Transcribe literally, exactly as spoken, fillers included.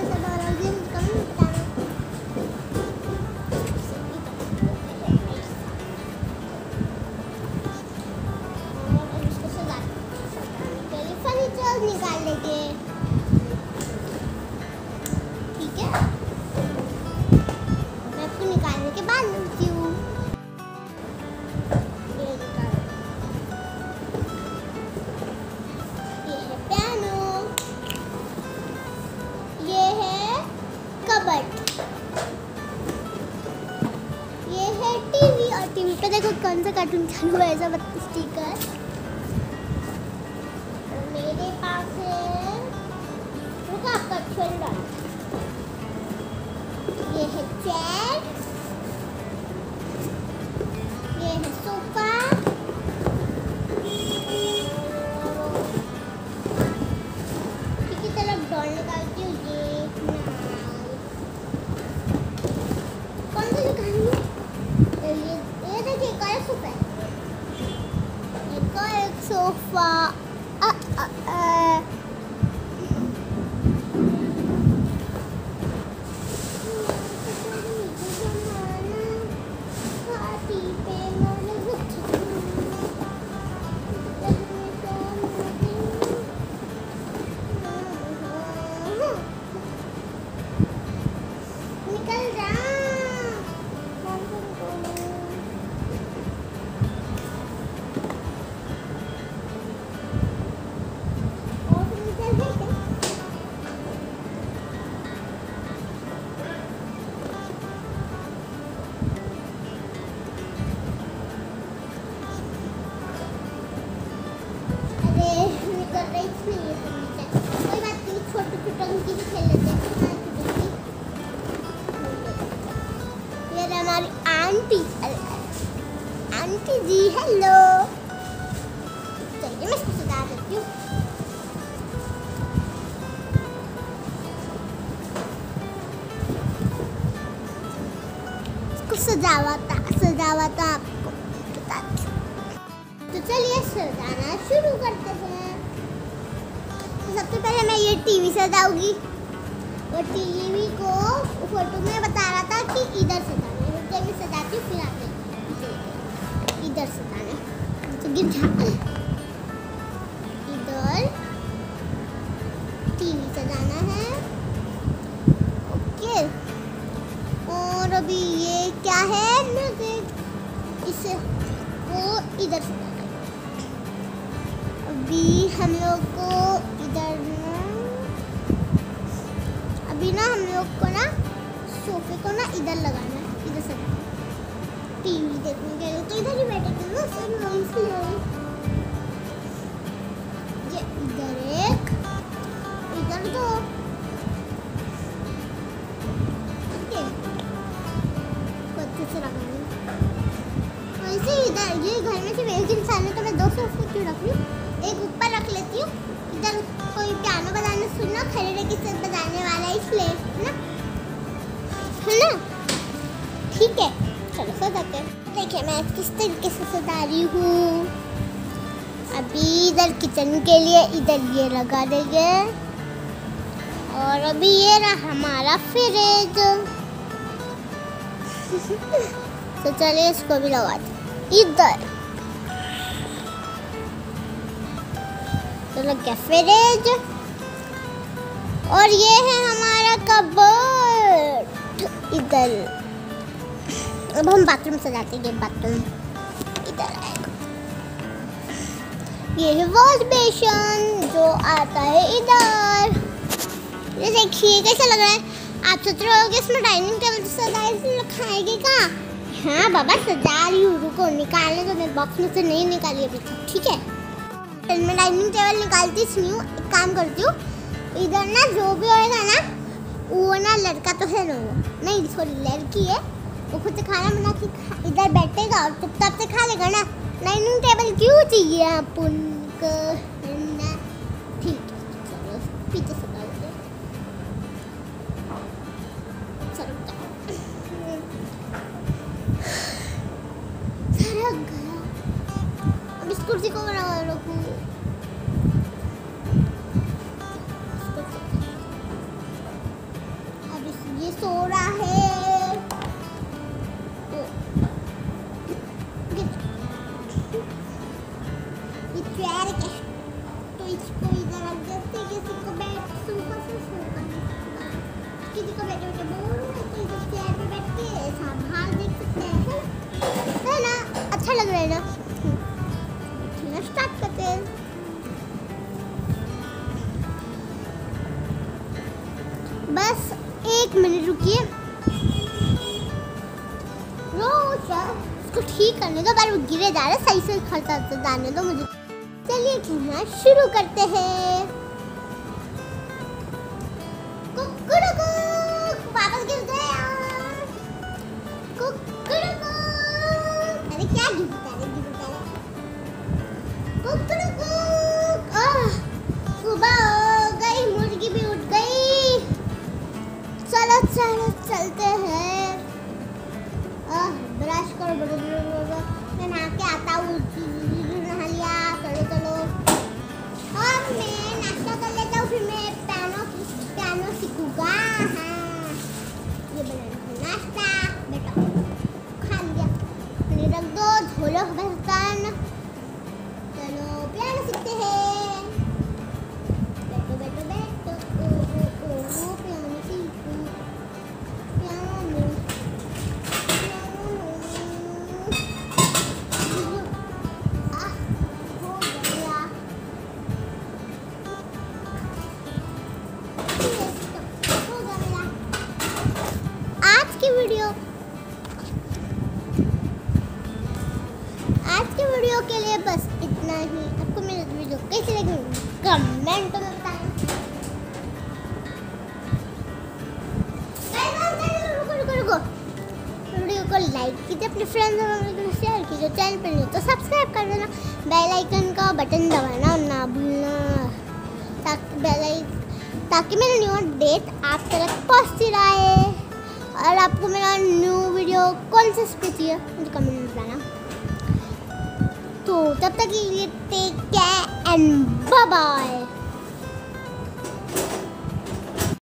निकाल लेंगे, ठीक है। मैं आपको निकालने के बाद मिलती हूँ। ये निकाल, ये है पियानो, ये है कबर्ड, ये है टीवी। और टीवी पे देखो कौन सा कार्टून चालू है, ऐसा स्टिकर। मेरे पास है आपका चिल्ड्रन, ये है चेयर, ये है सोफा, ठीक है। चलो डॉल निकालती हूँ। ये कौन सा निकालूँ? ये ये देखिए एक और सोफा है, एक और एक सोफा। आ, आ, आ, हमारी आंटी आंटी जी हेलो। चलिए मैं इसको सजा देती हूँ। इसको सजावट सजावट आपको बताती हूँ। तो चलिए सजाना शुरू करते हैं। तो सबसे पहले मैं ये टीवी सजाऊंगी। और टीवी को फोटो में बता रहा था कि इधर सजाना है, मैं सजाती हूँ। फिर आते इधर सजाना तो गिर जाता है। इधर टीवी सजाना है, ओके। और अभी ये क्या है, म्यूजिक, इसे वो इधर सजाना है। अभी हम लोग को इधर अभी ना हम लोग को ना सोफे को ना इधर लगाना है, इधर से टीवी देखने के लिए। तो इधर ही बैठेंगे ना, सब नॉइस नहीं। ये इधर एक, इधर दो, ओके। से रखूंगी वैसे इधर। ये घर में सिर्फ एक इंसान है तो मैं दो सोफे क्यों रख रही हूँ, एक ऊपर रख लेती हूँ। इधर कोई पियानो बजाना सुनना, खड़े रह के सब बजाने वाला है, इसलिए है ना, है ना, ठीक है। चलो सजाते हैं। देखिए मैं किस तरीके से सजा रही हूँ। अभी इधर किचन के लिए इधर ये लगा देंगे। और अभी ये रहा हमारा फ्रिज। तो चलिए इसको भी लगा दें इधर। तो लग गया फ्रिज। और ये है हमारा कबर्ड इधर। अब हम बाथरूम सजाते हैं। बाथरूम इधर आएगा। ये है वॉश बेसिन जो आता है इधर। ये देखिए कैसा लग रहा है। आप सोच रहे होगे इसमें डाइनिंग टेबल सजाए, खाएगी कहाँ? हाँ बाबा सजा रही हूँ, रुको निकालने तो मैं बॉक्स में से नहीं निकाली अभी, ठीक है। मैं डाइनिंग टेबल निकालती नहीं हूँ, एक काम करती हूँ। इधर ना जो भी होएगा ना, वो ना लड़का तो है ना, वो नहीं सॉरी लड़की है, वो खुद से खाना बना के इधर बैठेगा और चुपचाप से खा लेगा ना। डाइनिंग टेबल क्यों चाहिए अपन को, ठीक है। चलो पीछे से डालते हैं। चलो सारा गया। अब इस कुर्सी को बना रखूँ। सो रहा है। ये चेयर है तो इसको इधर रख देते, किसी को बैठ सोफा से सोफा किसी को बैठे बैठे बोर हो रहा है तो इधर चेयर पे बैठ के ऐसा बाहर देख सकते हैं, है ना? अच्छा लग रहा है ना? चलो स्टार्ट करते हैं। बस एक मिनट रुकिए, रोज इसको ठीक करने दो, बार वो गिरे जा रहे, सही से खर्चा जाने दो मुझे। चलिए खेलना शुरू करते हैं। कुकुरुकु, वापस गिर गए यार। कुकुरुकु, अरे क्या गिरता है गिरता है। कुकुरुकु, आह, सुबह हो गई, मुर्गी भी उठ गई। चलो चलो चलते हैं। आह, ब्रश करो बड़े बड़े बड़े, मैं नहा के आता हूँ। नहा लिया, चलो चलो। और मैं नाश्ता कर लेता हूँ, फिर मैं पियानो पियानो सीखूंगा। हाँ, ये बनाना नाश्ता, बेटा खा लिया, फिर रख दो, धोलो बर्तन। चलो पियानो सीखते हैं। बैठो बैठो बैठो, ओ ओ ओ पियानो सीखो, पियानो वीडियो आज के वीडियो के लिए बस इतना ही। आपको मेरी वीडियो कैसी लगी कमेंट में बताएं। रुको रुको रुको, वीडियो को लाइक कीजिए, अपने फ्रेंड्स और फैमिली को शेयर कीजिए, चैनल पर नहीं तो सब्सक्राइब कर देना, बेल आइकन का बटन दबाना ना भूलना, ताकि बेल ताकि मेरा न्यू अपडेट आप तक पहुँचती रहे। और आपको मेरा न्यू वीडियो कौन सा चाहिए मुझे कमेंट में बताना। तो तब तक के लिए take care and bye bye.